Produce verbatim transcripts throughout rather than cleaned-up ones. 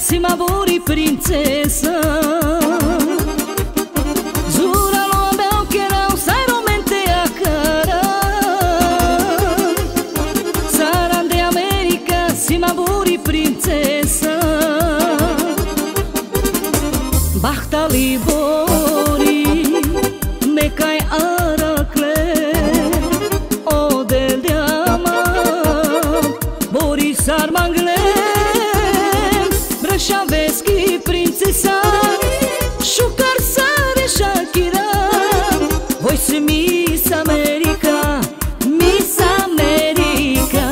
si mavori princesa. Zura lo abbiamo che non sai romente a cara. Saran de America si mavori princesa. Bachta libori me cai aracle o del diama Boris Armangle Brășaveski princesa Șucar sare Shakira Voi si Miss America, Miss America.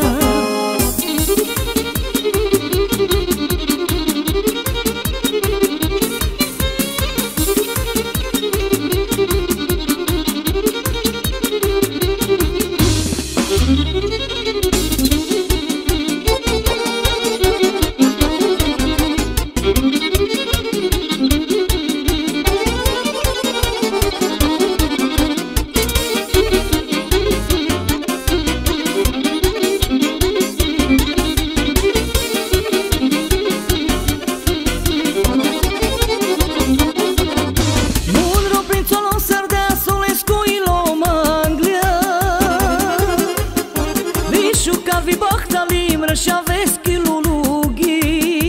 Šukavi bahtali mršaveski lulugi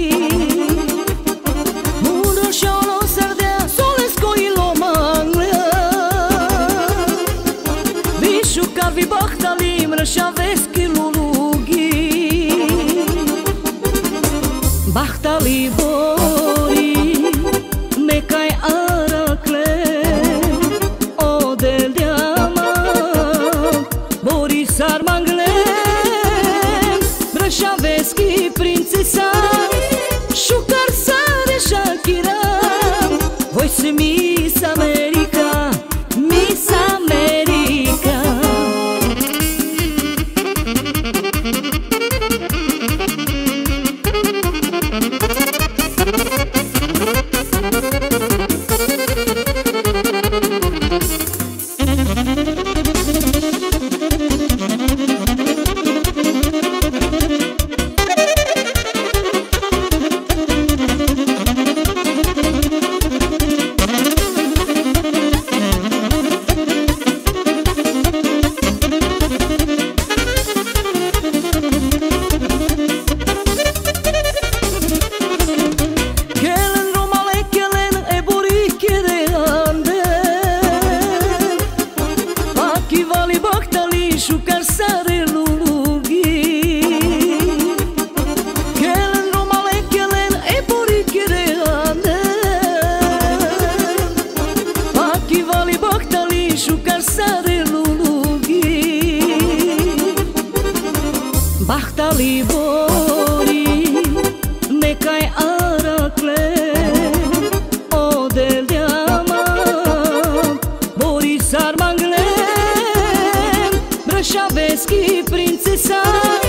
Mudro šalo srdea solesko ilo manglea Vi šukavi bahtali mršaveski lulugi Bahtali bori nekaj arakle Odel diamant Boris Armangle Brășaveski princesa Șucar sare Shakira Voi si Miss America, Miss America. Šucar sare lulugi Kelen romale kelen e bori kereane Paki vali bahtali šucar sare lulugi Bahtali bori nekaj arakle Odel diamant Boris Armangle Brășaveski princesa